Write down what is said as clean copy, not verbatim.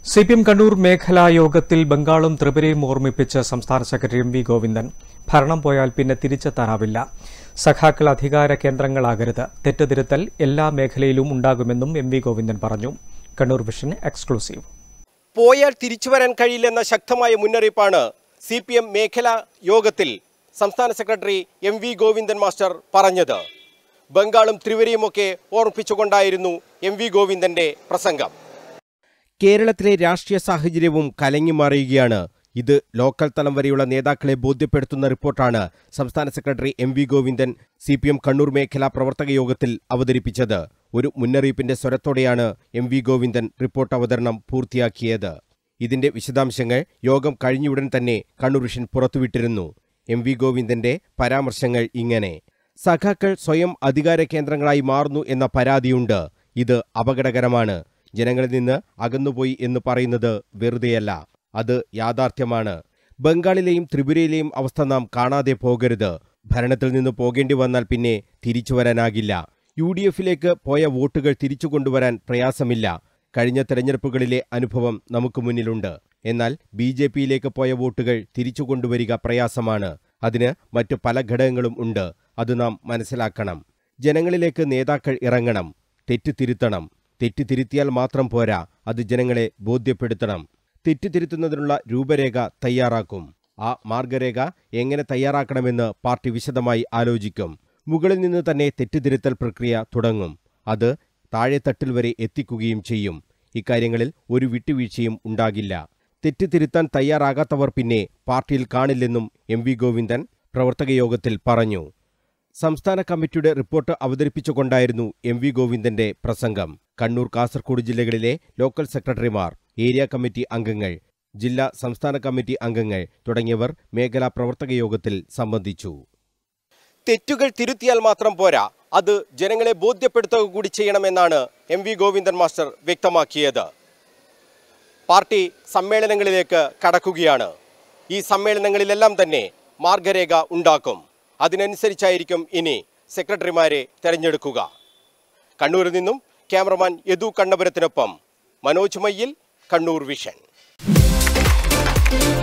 CPM Kannur മേഖലാ യോഗത്തിൽ ബംഗാളും ത്രിപുരയും ഓർമ്മിപ്പിച്ച് സംസ്ഥാന സെക്രട്ടറി എം വി ഗോവിന്ദൻ. ഭരണം പോയാൽ പിന്നെ തിരിച്ചെത്താനാവില്ല. സഖാക്കൾ അധികാര കേന്ദ്രങ്ങളാകരുത്. തെറ്റുതിരുത്തൽ എല്ലാ മേഖലയിലും ഉണ്ടാകുമെന്നും എം വി ഗോവിന്ദൻ പറഞ്ഞു. Kannur Vision exclusive. പോയാൽ തിരിച്ചുവരാൻ കഴിയില്ലെന്ന ശക്തമായ മുന്നറിയിപ്പാണ് സിപിഎം മേഖലാ യോഗത്തിൽ സംസ്ഥാന secretary M V Govindan master പറഞ്ഞത്. ബംഗാളും ത്രിപുരയുമൊക്കെ ഓർമ്മിപ്പിച്ചുകൊണ്ടായിരുന്നു എം വി ഗോവിന്ദന്റെ പ്രസംഗം. കേരളത്തിലെ രാഷ്ട്രീയ സാഹചര്യവും കലങ്ങിമാറിയുകയാണ്. ഇത് ലോക്കൽ തലം വരെയുള്ള നേതാക്കളെ ബോധ്യപ്പെടുത്തുന്ന റിപ്പോർട്ടാണ് സംസ്ഥാന secretary M V Govindan CPM Kannur മേഖലാ പ്രവർത്തക യോഗത്തിൽ അവതരിപ്പിച്ചത്. ഒരു മുന്നറിയിപ്പിന്റെ സ്വരത്തോടെയാണ് എം വി ഗോവിന്ദൻ റിപ്പോർട്ട് അവതരണം പൂർത്തിയാക്കിയത്. ഇതിന്റെ വിശദാംശങ്ങൾ യോഗം കഴിഞ്ഞയുടൻ തന്നെ കണ്ണൂർ വിഷൻ പുറത്തുവിട്ടിരുന്നു. എം വി ഗോവിന്ദന്റെ പരാമർശങ്ങൾ ഇങ്ങനെ: സഖാക്കൾ സ്വയം അധികാര കേന്ദ്രങ്ങളായി മാറുന്നു എന്ന പരാതിയുണ്ട്. ഇത് അപകടകരമാണ്. ജനങ്ങളിൽ നിന്ന് അകന്നുപോയി എന്ന് പറയുന്നത് വെറുതെയല്ല, അത് യാഥാർത്ഥ്യമാണ്. ബംഗാളിലെയും ത്രിപുരയിലെയും അവസ്ഥ നാം കാണാതെ പോകരുത്. ഭരണത്തിൽ നിന്ന് പോകേണ്ടി വന്നാൽ പിന്നെ തിരിച്ചു വരാനാകില്ല. UDF-ലേക്ക് പോയ വോട്ടുകൾ തിരിച്ചു കൊണ്ടുവരാൻ പ്രയാസമില്ല. കഴിഞ്ഞ തെരഞ്ഞെടുപ്പുകളിലെ അനുഭവം നമുക്ക് മുന്നിലുണ്ട്. എന്നാൽ BJP-യിലേക്ക് പോയ വോട്ടുകൾ തിരിച്ചു കൊണ്ടുവരിക പ്രയാസമാണ്. അതിന് മറ്റു പല ഘടകങ്ങളും ഉണ്ട്. അത് നാം മനസ്സിലാക്കണം. ജനങ്ങളിലേക്ക് നേതാക്കൾ ഇറങ്ങണം, തെറ്റ് തിരുത്തണം. തെറ്റ് തിരുത്തിയാൽ മാത്രം പോരാ, അത് ജനങ്ങളെ ബോധ്യപ്പെടുത്തണം. തെറ്റ് തിരുത്തുന്നതിനുള്ള രൂപരേഖ തയ്യാറാക്കും. ആ മാർഗരേഖ എങ്ങനെ തയ്യാറാക്കണമെന്ന് പാർട്ടി വിശദമായി ആലോചിക്കും. മുകളിൽ നിന്ന് തന്നെ തെറ്റുതിരുത്തൽ പ്രക്രിയ തുടങ്ങും. അത് താഴെത്തട്ടിൽ വരെ എത്തിക്കുകയും ചെയ്യും. ഇക്കാര്യങ്ങളിൽ ഒരു വിട്ടുവീഴ്ചയും ഉണ്ടാകില്ല. തെറ്റ് തിരുത്താൻ തയ്യാറാകാത്തവർ പിന്നെ പാർട്ടിയിൽ കാണില്ലെന്നും എം വി ഗോവിന്ദൻ പ്രവർത്തക യോഗത്തിൽ പറഞ്ഞു. സംസ്ഥാന കമ്മിറ്റിയുടെ റിപ്പോർട്ട് അവതരിപ്പിച്ചുകൊണ്ടായിരുന്നു എം വി ഗോവിന്ദന്റെ പ്രസംഗം. കണ്ണൂർ, കാസർഗോഡ് ജില്ലകളിലെ ലോക്കൽ സെക്രട്ടറിമാർ, ഏരിയ കമ്മിറ്റി അംഗങ്ങൾ, ജില്ലാ സംസ്ഥാന കമ്മിറ്റി അംഗങ്ങൾ തുടങ്ങിയവർ മേഖലാ പ്രവർത്തക യോഗത്തിൽ സംബന്ധിച്ചു. തെറ്റുകൾ തിരുത്തിയാൽ മാത്രം പോരാ, അത് ജനങ്ങളെ ബോധ്യപ്പെടുത്തുക കൂടി ചെയ്യണമെന്നാണ് എം വി ഗോവിന്ദൻ മാസ്റ്റർ വ്യക്തമാക്കിയത്. പാർട്ടി സമ്മേളനങ്ങളിലേക്ക് കടക്കുകയാണ്. ഈ സമ്മേളനങ്ങളിലെല്ലാം തന്നെ മാർഗരേഖ ഉണ്ടാക്കും. അതിനനുസരിച്ചായിരിക്കും ഇനി സെക്രട്ടറിമാരെ തെരഞ്ഞെടുക്കുക. കണ്ണൂരിൽ നിന്നും ക്യാമറമാൻ യദു കണ്ണപുരത്തിനൊപ്പം മനോജ് മയ്യിൽ, കണ്ണൂർ വിഷൻ.